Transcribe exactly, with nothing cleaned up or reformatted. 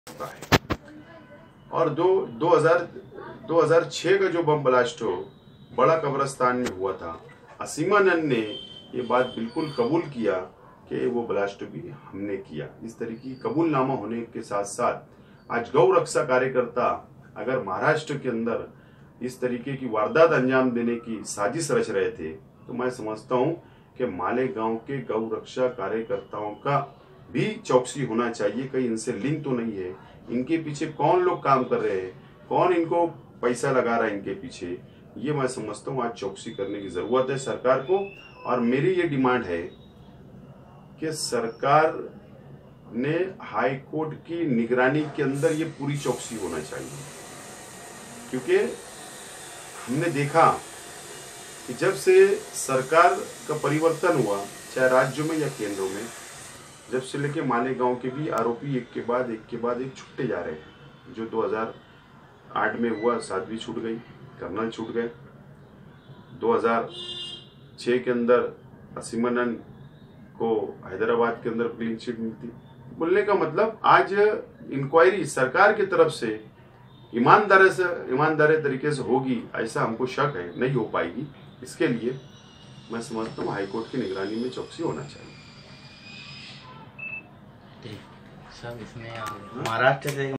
है। और दो दो हजार दो हजार छह का जो बम ब्लास्ट हो बड़ा कब्रिस्तान में हुआ था, असीमानंद ने ये बात बिल्कुल कबूल किया कि वो ब्लास्ट भी हमने किया। इस तरीके की कबूलनामा होने के साथ साथ आज गौ रक्षा कार्यकर्ता अगर महाराष्ट्र के अंदर इस तरीके की वारदात अंजाम देने की साजिश रच रहे थे, तो मैं समझता हूं कि मालेगांव के गौ रक्षा कार्यकर्ताओं का भी चौकसी होना चाहिए। कहीं इनसे लिंक तो नहीं है, इनके पीछे कौन लोग काम कर रहे हैं, कौन इनको पैसा लगा रहा है इनके पीछे, ये मैं समझता हूँ आज चौकसी करने की जरूरत है सरकार को। और मेरी ये डिमांड है कि सरकार ने हाई कोर्ट की निगरानी के अंदर ये पूरी चौकसी होना चाहिए, क्योंकि हमने देखा कि जब से सरकार का परिवर्तन हुआ, चाहे राज्यों में या केंद्रों में, जब से लेके मालेगांव के भी आरोपी एक के बाद एक के बाद एक छुट्टे जा रहे हैं। जो दो हजार आठ में हुआ, साध्वी छूट गई, कर्नल छूट गए। दो हजार छह के अंदर असीमानंद को हैदराबाद के अंदर क्लीन चिट मिलती। बोलने का मतलब आज इंक्वायरी सरकार की तरफ से ईमानदारी से ईमानदारी तरीके से होगी, ऐसा हमको शक है, नहीं हो पाएगी। इसके लिए मैं समझता हूँ हाईकोर्ट की निगरानी में चौकसी होना चाहिए। सब इसमें महाराष्ट्र से